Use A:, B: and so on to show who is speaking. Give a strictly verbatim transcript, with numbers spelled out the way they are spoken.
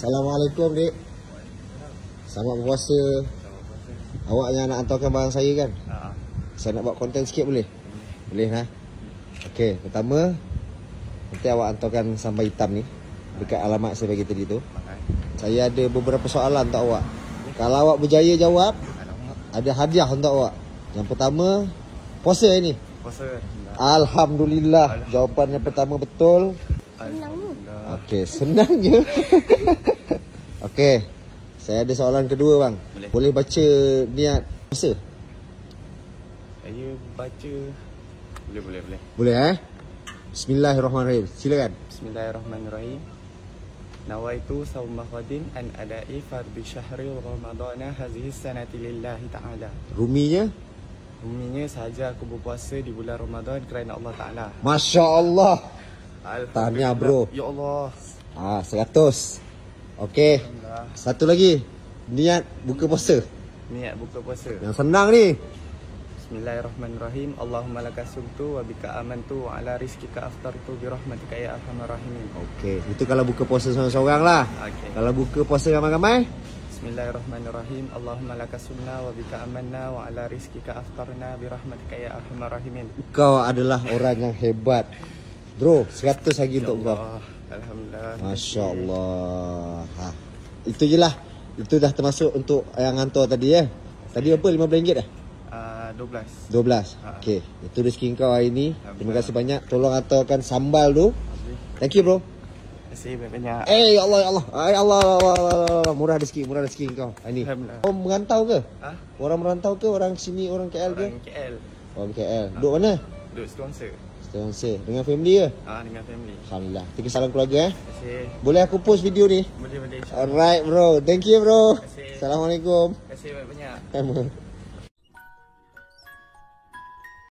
A: Assalamualaikum, Dik. Selamat berpuasa. Awak yang nak hantarkan barang saya kan?
B: Ha.
A: Saya nak buat konten sikit boleh? Boleh lah. Okey, pertama nanti awak hantarkan sambal hitam ni dekat alamat saya bagi tadi tu. Saya ada beberapa soalan untuk awak. Kalau awak berjaya jawab, ada hadiah untuk awak. Yang pertama, puasa ini.
B: Puasa.
A: Alhamdulillah. Jawapan yang pertama betul.
B: Senang.
A: Okey, senang je. Okey. Saya ada soalan kedua bang.
B: Boleh.
A: Boleh baca niat puasa?
B: Saya baca. Boleh, boleh, boleh.
A: Boleh eh? Bismillahirrahmanirrahim. Silakan.
B: Bismillahirrahmanirrahim. Nawaitu sawma ghadin an ada'i fardhi syahri ramadana hadhihi sanati lillahi ta'ala.
A: Ruminya?
B: Ruminya sahaja aku berpuasa di bulan Ramadan kerana Allah Ta'ala.
A: Masya Allah.
B: Alhamdulillah.
A: Tahniah bro.
B: Ya Allah.
A: Ah, seratus. Okey.
B: Alhamdulillah.
A: Satu lagi. Niat buka puasa.
B: Niat buka puasa.
A: Yang senang ni.
B: Bismillahirrahmanirrahim. Allahumma laka sumtu wa bika amantu wa ala rizkika aftartu bi rahmatika ya arhamar rahimin.
A: Okey, itu kalau buka puasa seorang-seorang lah.
B: Okey.
A: Kalau buka puasa ramai-ramai,
B: Bismillahirrahmanirrahim. Allahumma laka sumna wa bika amanna wa ala rizkika aftarna bi rahmatika ya arhamar rahimin.
A: kau adalah orang yang hebat. Bro, seratus lagi untuk kau.
B: Allah. Alhamdulillah.
A: Masya Allah. Ha. Itu je lah. Itu dah termasuk untuk yang hantar tadi eh. Tadi apa? lima belas ringgit dah?
B: Uh, dua belas.
A: dua belas.
B: Ha.
A: Okey. Itu rezeki kau hari ni. Terima kasih banyak. Tolong hantarkan sambal tu. Thank you bro.
B: Terima kasih banyak.
A: Eh ya Allah ya Allah. Ay Allah, Allah, Allah, Allah, Allah. Murah rezeki, murah rezeki kau. Hari ni.
B: Alhamdulillah.
A: Kau merantau ke?
B: Ha?
A: Orang merantau ke? Orang sini, orang K L ke?
B: Orang K L.
A: Orang K L. Duduk mana?
B: Duduk sponsor.
A: Setengah dengan family ke?
B: Ah, dengan family.
A: Alhamdulillah. Tiga salam keluarga eh.
B: Terima kasih.
A: Boleh aku post video ni?
B: Boleh, boleh.
A: Alright bro. Thank you bro.
B: Terima kasih.
A: Assalamualaikum.
B: Terima kasih banyak-banyak.
A: Sama.